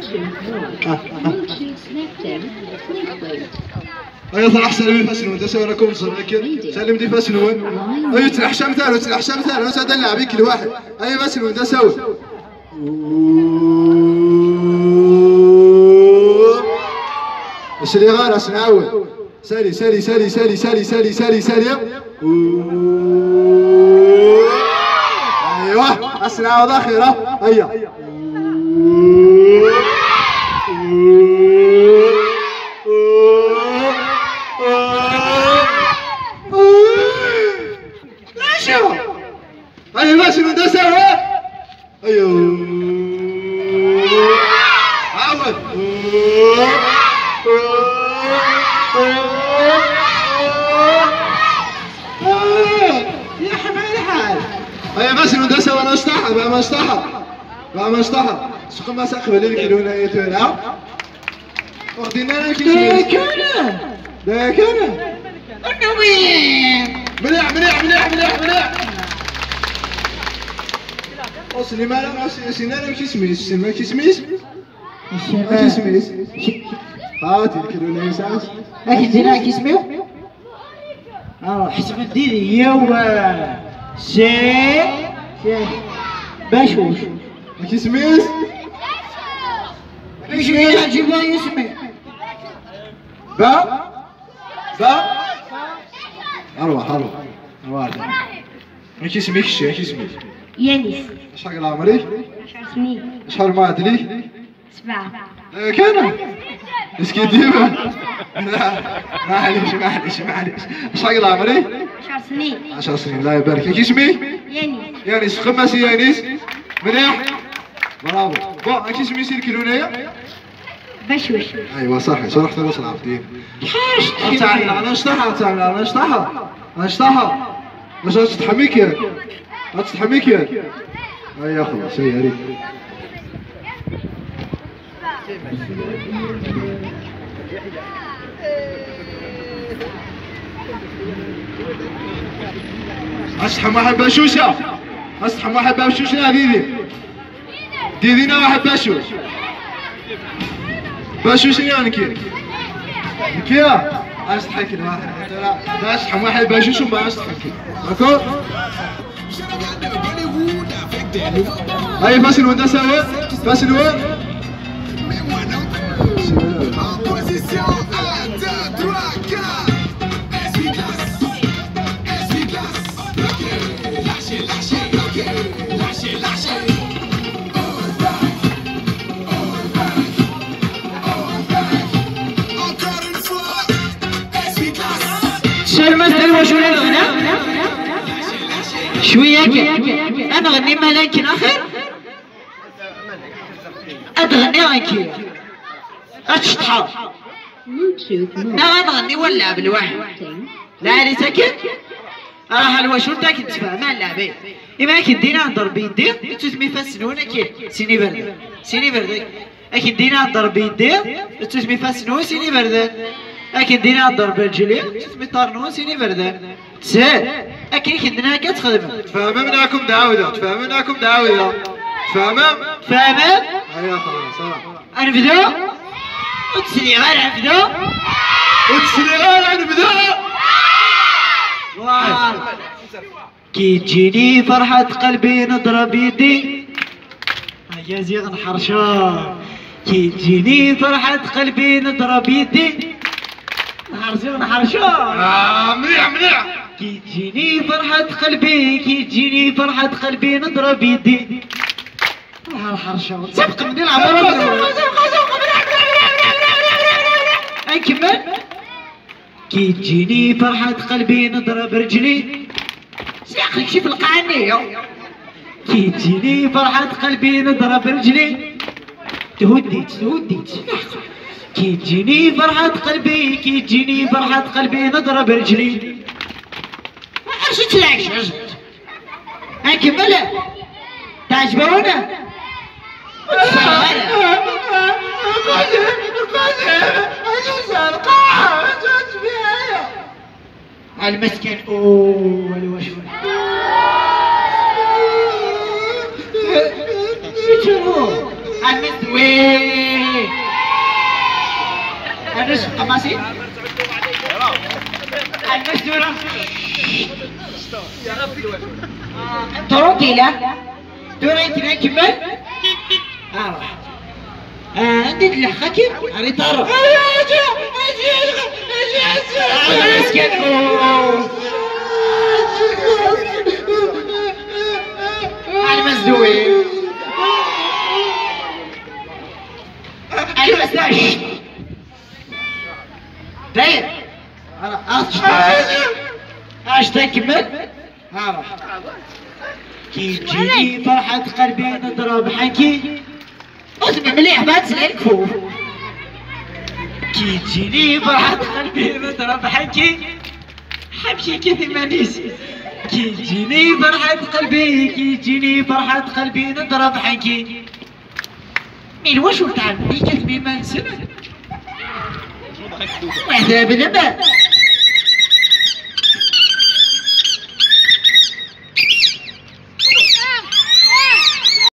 أيوة صراحة سلمي فاسنون تسوي لكم صراحة سلم دي فاسنون أيوة تلحشم ثاني وتلحشم ثاني بس هذا اللعب كل واحد أيوة فاسنون تسوي بس اللي غير أسنعود سالي سالي سالي سالي سالي سالي سالي سالي أيوة أسنعود أخيرة أيوة أيوة ماشي من دسوة أيوة عود يا حبايبي الحال أيوة ماشي من دسوة أنا أشطحها بقى ما أشطحها بقى ما أشطحها سخن ما سقف اللي يكلونا يتولع واخدين لنا كيس ده كنا النوين مليح مليح مليح مليح مليح أصلي ما أنا سنانا كيسميس ما كيسميس ما كيسميس هاتي الكيلو ليسانس أكيد هنا كيسميو حسب الديدي يوا سي باشوش ما كيسميس ايش اللي يعجبها يسمي با أروح أروح ما كيسميكش ما كيسميك يانس. شحال عمرك؟ 10 سنين. شحال معدلي؟ 7. كان؟ اسكي ديما؟ معليش معليش معليش شحال عمرك؟ 10 سنين. 10 سنين الله يبارك فيك اسمك؟ يانس. يانس خماسي يانس مليح برافو بون كي سميتي الكلونية؟ بشوش. ايوا صحي صراحة راس العابدين انا نشطحها باش تتحميك ياك تتحميك ياك هيا خلاص هيا ريت أصحى واحد بشوشة أصحى واحد بشوشة ديدينا واحد بشوش بشوش يعني كيا أصحى كل واحد أصحى واحد بشوش وما أصحى أكو أي فاسل وأنت سوا فاسل وين شوية أنا غني مالك آخر أتغني غنكي أتشطحا أنا غني ولا بالواحد لا علي ساكت راح الوشور تاك تفهم اللعبة إما كدينا نضرب يدي تسمي فاسنون أكيد سيني برد سيني برد أكيد دينا نضرب يدي تسمي فاسنون سيني برد أكيد دينا نضرب رجلي تسمي طارنون سيني برد سهل أكيد كدنا كتخدم تفاهموا مناكم دعوة تفاهموا تفاهموا فاهمة؟ أيوة خلاص أنفذو وتسلي غير أنفذو كي تجيني فرحة قلبي نضرب يدي يا زيغ نحرشان كي تجيني فرحة قلبي نضرب يدي نحرشان مليح كي تجيني فرحة قلبي كي تجيني فرحة قلبي نضرب يدي الحرشان سبق من العمر أكمل كي تجيني فرحة قلبي نضرب رجلي سياقك شي في القعنية كي تجيني فرحة قلبي نضرب رجلي تهديت كي تجيني فرحة قلبي كي تجيني فرحة قلبي نضرب رجلي اش تلاقش عجبت أكمل تعجبونا المسكن أول وشوي شوفوا المسوي عرس قماصي المسدورة طروكيلة دوريتنا كمل عندك الحكم علي طارق المسدوي المسداش داير اش تكمل كي تجيني فرحة قلبي نضرب حكي اسمع مليح ما تسلع الكفوف كي تجيني فرحة قلبي نضرب حكي حبشي كيف ما نسي كي تجيني فرحة قلبي كي تجيني فرحة قلبي نضرب حكي من واش تعملي كيف ما نسمع وحده بلبا